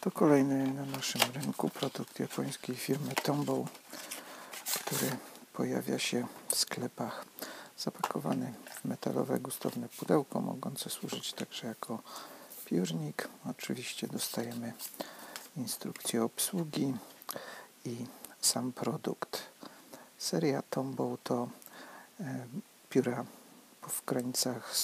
To kolejny na naszym rynku produkt japońskiej firmy Tombow, który pojawia się w sklepach zapakowany w metalowe gustowne pudełko, mogące służyć także jako piórnik. Oczywiście dostajemy instrukcję obsługi i sam produkt. Seria Tombow to pióra w granicach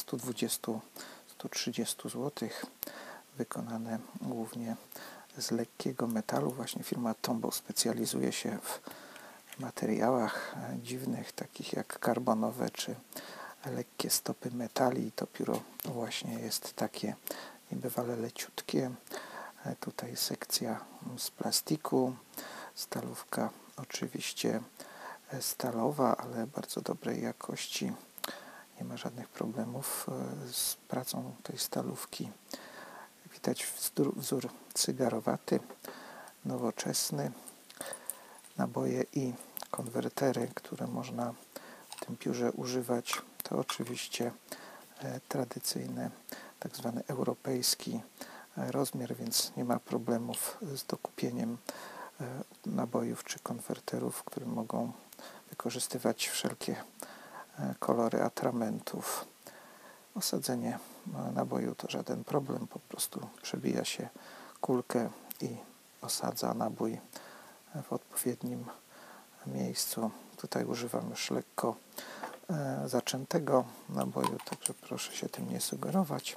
120-130 zł, wykonane głównie z lekkiego metalu. Właśnie firma Tombow specjalizuje się w materiałach dziwnych, takich jak karbonowe czy lekkie stopy metali. I to pióro właśnie jest takie niebywale leciutkie. Tutaj sekcja z plastiku, stalówka oczywiście stalowa, ale bardzo dobrej jakości. Nie ma żadnych problemów z pracą tej stalówki. Widać wzór cygarowaty, nowoczesny. Naboje i konwertery, które można w tym piórze używać, to oczywiście tradycyjny, tak zwany europejski rozmiar, więc nie ma problemów z dokupieniem nabojów czy konwerterów, które mogą wykorzystywać wszelkie kolory atramentów. Osadzenie naboju to żaden problem, po prostu przebija się kulkę i osadza nabój w odpowiednim miejscu. Tutaj używam już lekko zaczętego naboju, także proszę się tym nie sugerować,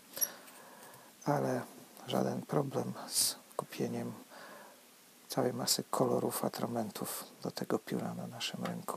ale żaden problem z kupieniem całej masy kolorów, atramentów do tego pióra na naszym rynku.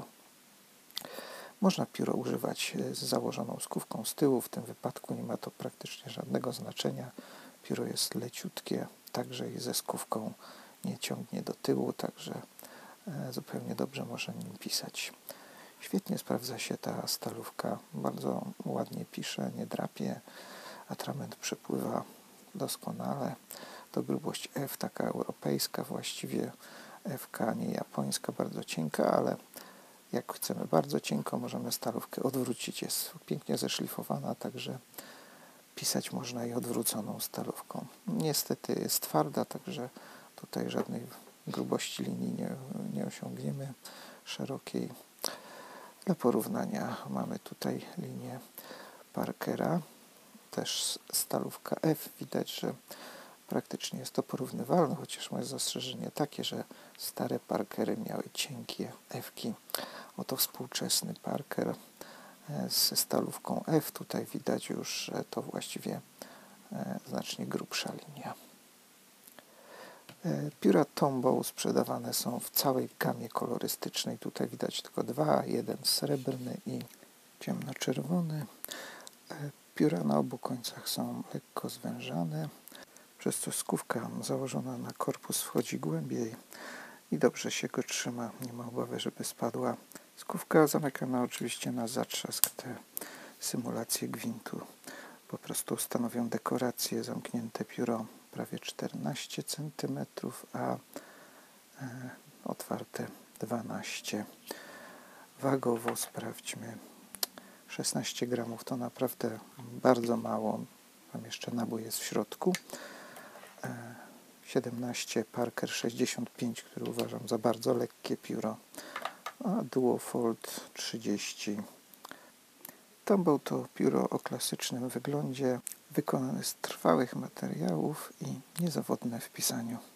Można pióro używać z założoną skówką z tyłu, w tym wypadku nie ma to praktycznie żadnego znaczenia. Pióro jest leciutkie, także i ze skówką nie ciągnie do tyłu, także zupełnie dobrze można nim pisać. Świetnie sprawdza się ta stalówka, bardzo ładnie pisze, nie drapie, atrament przepływa doskonale. To grubość F, taka europejska, właściwie FK, nie japońska, bardzo cienka, ale jak chcemy bardzo cienko, możemy stalówkę odwrócić. Jest pięknie zeszlifowana, także pisać można i odwróconą stalówką. Niestety jest twarda, także tutaj żadnej grubości linii nie osiągniemy szerokiej. Dla porównania mamy tutaj linię Parkera, też stalówka F. Widać, że praktycznie jest to porównywalne, chociaż ma zastrzeżenie takie, że stare Parkery miały cienkie F-ki. Oto współczesny Parker ze stalówką F. Tutaj widać już, że to właściwie znacznie grubsza linia. Pióra Tombow sprzedawane są w całej gamie kolorystycznej. Tutaj widać tylko dwa, jeden srebrny i ciemnoczerwony. Pióra na obu końcach są lekko zwężane, przez co skówka założona na korpus wchodzi głębiej i dobrze się go trzyma. Nie ma obawy, żeby spadła. Skówka zamykana oczywiście na zatrzask. Te symulacje gwintu po prostu stanowią dekorację. Zamknięte pióro prawie 14 cm, a otwarte 12. Wagowo sprawdźmy. 16 gramów to naprawdę bardzo mało. Tam jeszcze nabój jest w środku. 17 Parker 65, który uważam za bardzo lekkie pióro, a Duofold 30. Tombow to pióro o klasycznym wyglądzie, wykonane z trwałych materiałów i niezawodne w pisaniu.